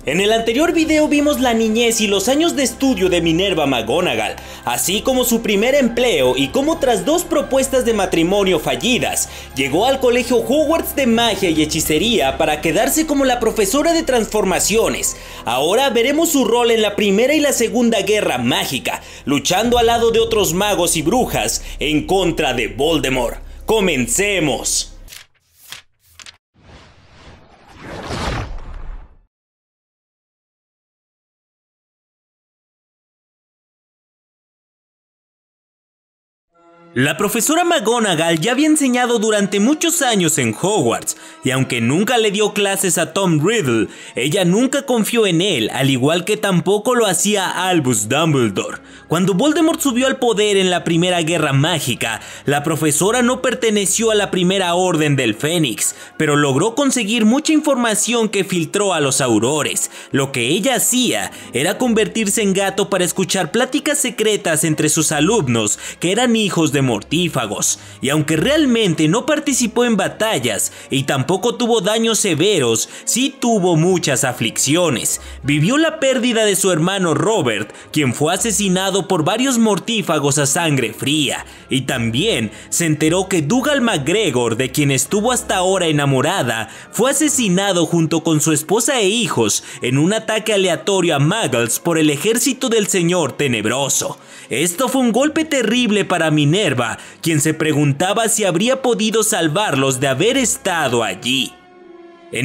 En el anterior video vimos la niñez y los años de estudio de Minerva McGonagall, así como su primer empleo y cómo tras 2 propuestas de matrimonio fallidas, llegó al colegio Hogwarts de magia y hechicería para quedarse como la profesora de transformaciones. Ahora veremos su rol en la Primera y la Segunda Guerra Mágica, luchando al lado de otros magos y brujas en contra de Voldemort. ¡Comencemos! La profesora McGonagall ya había enseñado durante muchos años en Hogwarts, y aunque nunca le dio clases a Tom Riddle, ella nunca confió en él, al igual que tampoco lo hacía Albus Dumbledore. Cuando Voldemort subió al poder en la Primera Guerra Mágica, la profesora no perteneció a la Primera Orden del Fénix, pero logró conseguir mucha información que filtró a los aurores. Lo que ella hacía era convertirse en gato para escuchar pláticas secretas entre sus alumnos, que eran hijos de mortífagos, y aunque realmente no participó en batallas y tampoco tuvo daños severos, sí tuvo muchas aflicciones. Vivió la pérdida de su hermano Robert, quien fue asesinado por varios mortífagos a sangre fría, y también se enteró que Dougal McGregor, de quien estuvo hasta ahora enamorada, fue asesinado junto con su esposa e hijos en un ataque aleatorio a Muggles por el ejército del Señor Tenebroso. Esto fue un golpe terrible para Minerva, quien se preguntaba si habría podido salvarlos de haber estado allí. En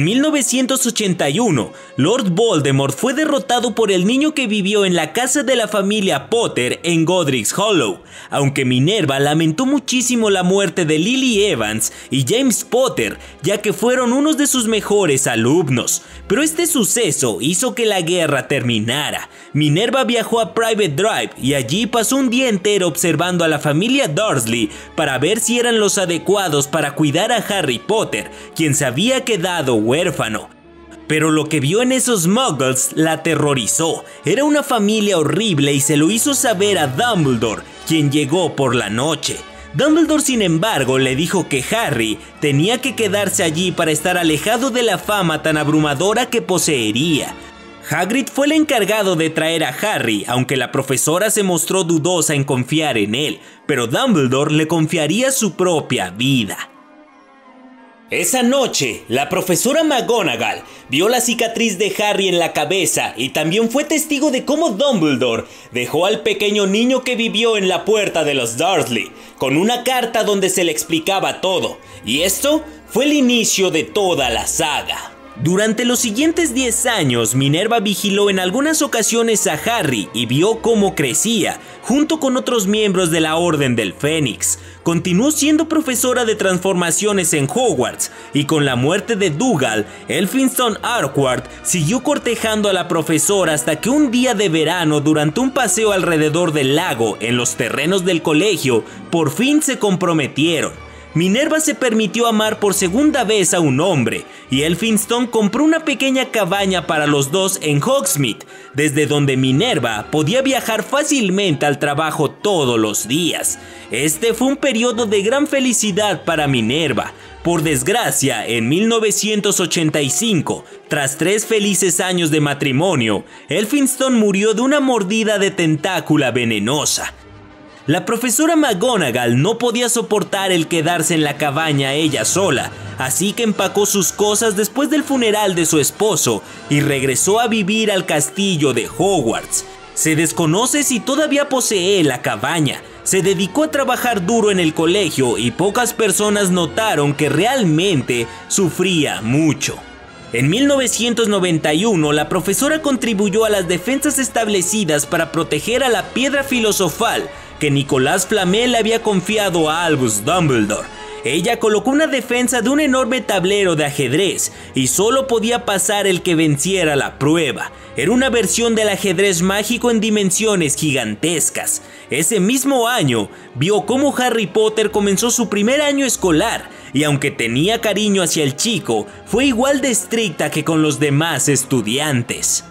1981, Lord Voldemort fue derrotado por el niño que vivió en la casa de la familia Potter en Godric's Hollow, aunque Minerva lamentó muchísimo la muerte de Lily Evans y James Potter, ya que fueron unos de sus mejores alumnos, pero este suceso hizo que la guerra terminara. Minerva viajó a Private Drive y allí pasó un día entero observando a la familia Dursley para ver si eran los adecuados para cuidar a Harry Potter, quien se había quedado huérfano. Pero lo que vio en esos Muggles la aterrorizó. Era una familia horrible y se lo hizo saber a Dumbledore, quien llegó por la noche. Dumbledore, sin embargo, le dijo que Harry tenía que quedarse allí para estar alejado de la fama tan abrumadora que poseería. Hagrid fue el encargado de traer a Harry, aunque la profesora se mostró dudosa en confiar en él, pero Dumbledore le confiaría su propia vida. Esa noche, la profesora McGonagall vio la cicatriz de Harry en la cabeza y también fue testigo de cómo Dumbledore dejó al pequeño niño que vivió en la puerta de los Dursley, con una carta donde se le explicaba todo, y esto fue el inicio de toda la saga. Durante los siguientes 10 años, Minerva vigiló en algunas ocasiones a Harry y vio cómo crecía, junto con otros miembros de la Orden del Fénix. Continuó siendo profesora de transformaciones en Hogwarts, y con la muerte de Dougal, Elphinstone Urquhart siguió cortejando a la profesora hasta que un día de verano, durante un paseo alrededor del lago en los terrenos del colegio, por fin se comprometieron. Minerva se permitió amar por segunda vez a un hombre, y Elphinstone compró una pequeña cabaña para los dos en Hogsmeade, desde donde Minerva podía viajar fácilmente al trabajo todos los días. Este fue un periodo de gran felicidad para Minerva. Por desgracia, en 1985, tras 3 felices años de matrimonio, Elphinstone murió de una mordida de tentácula venenosa. La profesora McGonagall no podía soportar el quedarse en la cabaña ella sola, así que empacó sus cosas después del funeral de su esposo y regresó a vivir al castillo de Hogwarts. Se desconoce si todavía posee la cabaña. Se dedicó a trabajar duro en el colegio y pocas personas notaron que realmente sufría mucho. En 1991, la profesora contribuyó a las defensas establecidas para proteger a la piedra filosofal que Nicolas Flamel le había confiado a Albus Dumbledore. Ella colocó una defensa de un enorme tablero de ajedrez y solo podía pasar el que venciera la prueba. Era una versión del ajedrez mágico en dimensiones gigantescas. Ese mismo año, vio cómo Harry Potter comenzó su primer año escolar, y aunque tenía cariño hacia el chico, fue igual de estricta que con los demás estudiantes.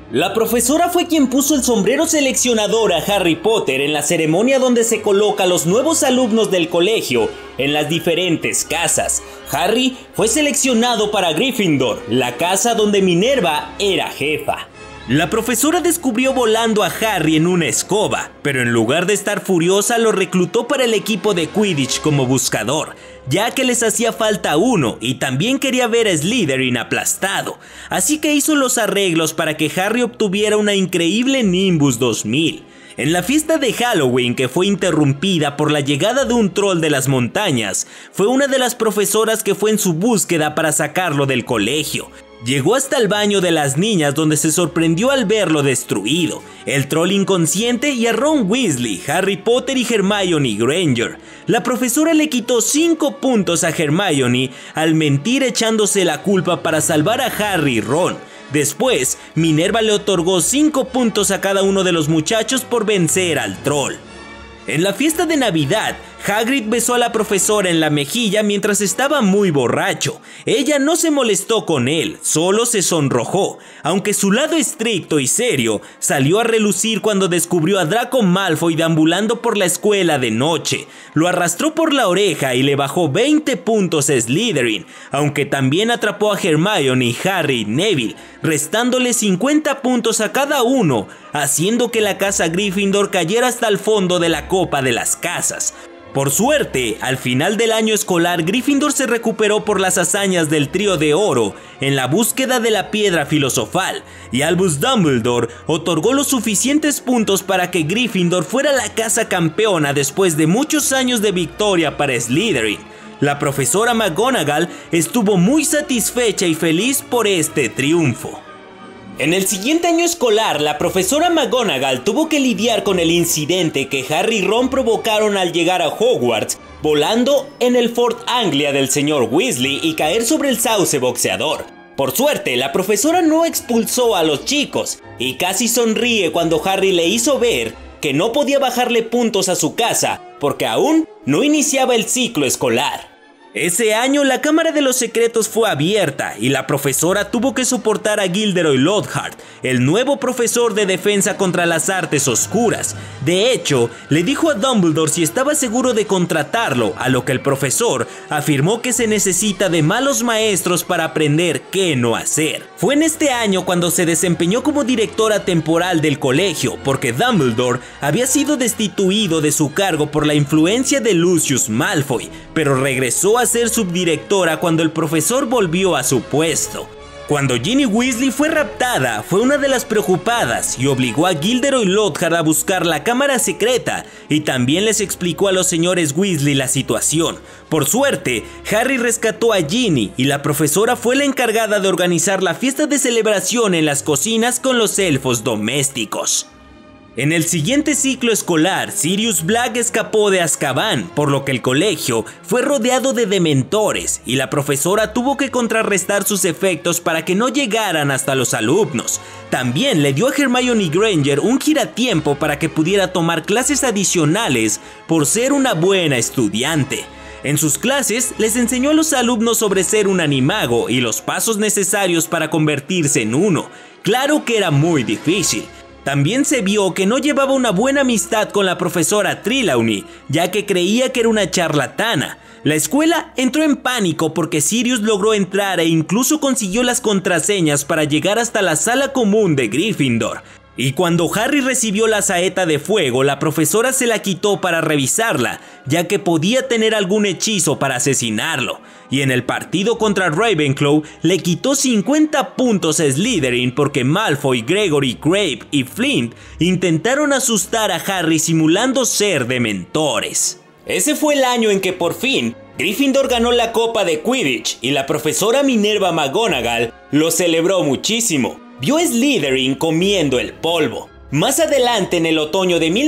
La profesora fue quien puso el sombrero seleccionador a Harry Potter en la ceremonia donde se coloca a los nuevos alumnos del colegio en las diferentes casas. Harry fue seleccionado para Gryffindor, la casa donde Minerva era jefa. La profesora descubrió volando a Harry en una escoba, pero en lugar de estar furiosa lo reclutó para el equipo de Quidditch como buscador, ya que les hacía falta uno y también quería ver a Slytherin aplastado, así que hizo los arreglos para que Harry obtuviera una increíble Nimbus 2000. En la fiesta de Halloween, que fue interrumpida por la llegada de un troll de las montañas, fue una de las profesoras que fue en su búsqueda para sacarlo del colegio. Llegó hasta el baño de las niñas donde se sorprendió al verlo destruido, el troll inconsciente y a Ron Weasley, Harry Potter y Hermione Granger. La profesora le quitó 5 puntos a Hermione al mentir echándose la culpa para salvar a Harry y Ron. Después, Minerva le otorgó 5 puntos a cada uno de los muchachos por vencer al troll. En la fiesta de Navidad, Hagrid besó a la profesora en la mejilla mientras estaba muy borracho. Ella no se molestó con él, solo se sonrojó, aunque su lado estricto y serio salió a relucir cuando descubrió a Draco Malfoy deambulando por la escuela de noche. Lo arrastró por la oreja y le bajó 20 puntos a Slytherin, aunque también atrapó a Hermione, Harry y Neville, restándole 50 puntos a cada uno, haciendo que la casa Gryffindor cayera hasta el fondo de la copa de las casas. Por suerte, al final del año escolar, Gryffindor se recuperó por las hazañas del trío de oro en la búsqueda de la piedra filosofal, y Albus Dumbledore otorgó los suficientes puntos para que Gryffindor fuera la casa campeona después de muchos años de victoria para Slytherin. La profesora McGonagall estuvo muy satisfecha y feliz por este triunfo. En el siguiente año escolar, la profesora McGonagall tuvo que lidiar con el incidente que Harry y Ron provocaron al llegar a Hogwarts, volando en el Fort Anglia del señor Weasley y caer sobre el sauce boxeador. Por suerte, la profesora no expulsó a los chicos, y casi sonríe cuando Harry le hizo ver que no podía bajarle puntos a su casa, porque aún no iniciaba el ciclo escolar. Ese año la Cámara de los Secretos fue abierta y la profesora tuvo que soportar a Gilderoy Lockhart, el nuevo profesor de defensa contra las artes oscuras. De hecho, le dijo a Dumbledore si estaba seguro de contratarlo, a lo que el profesor afirmó que se necesita de malos maestros para aprender qué no hacer. Fue en este año cuando se desempeñó como directora temporal del colegio, porque Dumbledore había sido destituido de su cargo por la influencia de Lucius Malfoy, pero regresó a ser subdirectora cuando el profesor volvió a su puesto. Cuando Ginny Weasley fue raptada, fue una de las preocupadas y obligó a Gilderoy Lockhart a buscar la cámara secreta y también les explicó a los señores Weasley la situación. Por suerte, Harry rescató a Ginny y la profesora fue la encargada de organizar la fiesta de celebración en las cocinas con los elfos domésticos. En el siguiente ciclo escolar, Sirius Black escapó de Azkaban, por lo que el colegio fue rodeado de dementores y la profesora tuvo que contrarrestar sus efectos para que no llegaran hasta los alumnos. También le dio a Hermione Granger un giratiempo para que pudiera tomar clases adicionales por ser una buena estudiante. En sus clases les enseñó a los alumnos sobre ser un animago y los pasos necesarios para convertirse en uno. Claro que era muy difícil. También se vio que no llevaba una buena amistad con la profesora Trelawney, ya que creía que era una charlatana. La escuela entró en pánico porque Sirius logró entrar e incluso consiguió las contraseñas para llegar hasta la sala común de Gryffindor. Y cuando Harry recibió la saeta de fuego, la profesora se la quitó para revisarla, ya que podía tener algún hechizo para asesinarlo. Y en el partido contra Ravenclaw, le quitó 50 puntos a Slytherin porque Malfoy, Gregory, Grape y Flint intentaron asustar a Harry simulando ser dementores. Ese fue el año en que por fin Gryffindor ganó la Copa de Quidditch y la profesora Minerva McGonagall lo celebró muchísimo. Vio a Slytherin comiendo el polvo. Más adelante, en el otoño de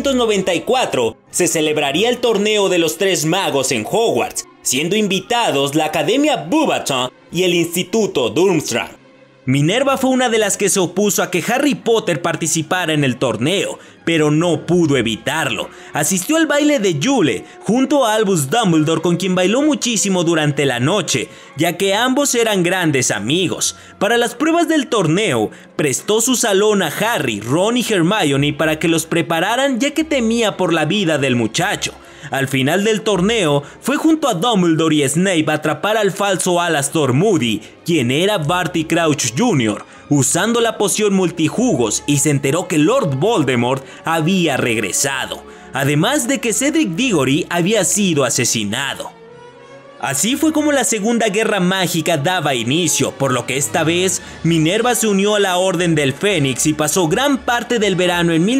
1994, se celebraría el torneo de los Tres Magos en Hogwarts, siendo invitados la Academia Beauxbaton y el Instituto Durmstrang. Minerva fue una de las que se opuso a que Harry Potter participara en el torneo, pero no pudo evitarlo. Asistió al baile de Yule junto a Albus Dumbledore, con quien bailó muchísimo durante la noche, ya que ambos eran grandes amigos. Para las pruebas del torneo, prestó su salón a Harry, Ron y Hermione para que los prepararan, ya que temía por la vida del muchacho. Al final del torneo, fue junto a Dumbledore y Snape a atrapar al falso Alastor Moody, quien era Barty Crouch Jr., usando la poción multijugos, y se enteró que Lord Voldemort había regresado, además de que Cedric Diggory había sido asesinado. Así fue como la Segunda Guerra Mágica daba inicio, por lo que esta vez Minerva se unió a la Orden del Fénix y pasó gran parte del verano en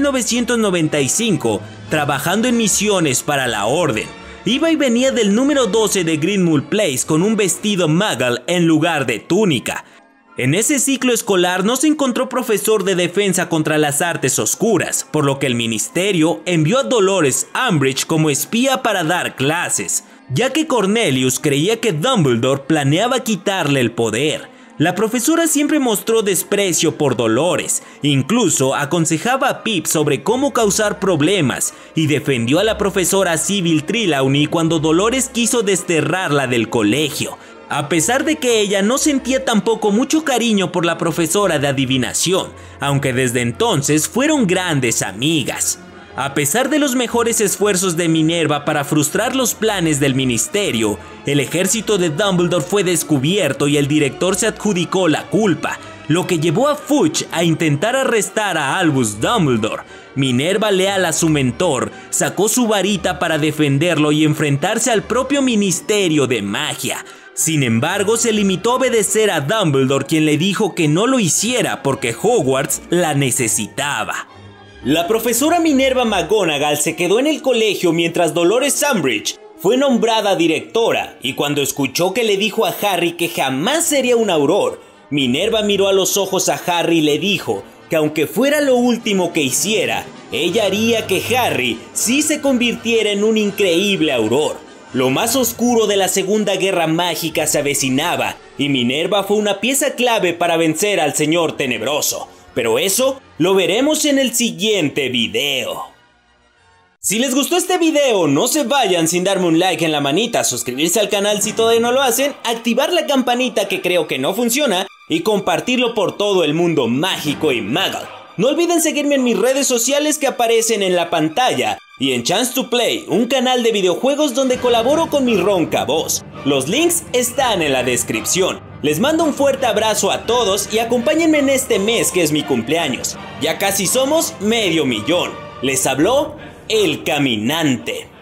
1995 trabajando en misiones para la Orden. Iba y venía del número 12 de Grimmauld Place con un vestido Muggle en lugar de túnica. En ese ciclo escolar no se encontró profesor de defensa contra las artes oscuras, por lo que el ministerio envió a Dolores Umbridge como espía para dar clases, ya que Cornelius creía que Dumbledore planeaba quitarle el poder. La profesora siempre mostró desprecio por Dolores, incluso aconsejaba a Pip sobre cómo causar problemas, y defendió a la profesora Sybil Trelawney cuando Dolores quiso desterrarla del colegio, a pesar de que ella no sentía tampoco mucho cariño por la profesora de adivinación, aunque desde entonces fueron grandes amigas. A pesar de los mejores esfuerzos de Minerva para frustrar los planes del ministerio, el ejército de Dumbledore fue descubierto y el director se adjudicó la culpa, lo que llevó a Fudge a intentar arrestar a Albus Dumbledore. Minerva, leal a su mentor, sacó su varita para defenderlo y enfrentarse al propio Ministerio de Magia. Sin embargo, se limitó a obedecer a Dumbledore, quien le dijo que no lo hiciera porque Hogwarts la necesitaba. La profesora Minerva McGonagall se quedó en el colegio mientras Dolores Umbridge fue nombrada directora, y cuando escuchó que le dijo a Harry que jamás sería un auror, Minerva miró a los ojos a Harry y le dijo que aunque fuera lo último que hiciera, ella haría que Harry sí se convirtiera en un increíble auror. Lo más oscuro de la Segunda Guerra Mágica se avecinaba, y Minerva fue una pieza clave para vencer al Señor Tenebroso. Pero eso lo veremos en el siguiente video. Si les gustó este video, no se vayan sin darme un like en la manita, suscribirse al canal si todavía no lo hacen, activar la campanita que creo que no funciona y compartirlo por todo el mundo mágico y muggle. No olviden seguirme en mis redes sociales que aparecen en la pantalla y en Chance to Play, un canal de videojuegos donde colaboro con mi ronca voz. Los links están en la descripción. Les mando un fuerte abrazo a todos y acompáñenme en este mes que es mi cumpleaños. Ya casi somos 500,000. Les habló El Caminante.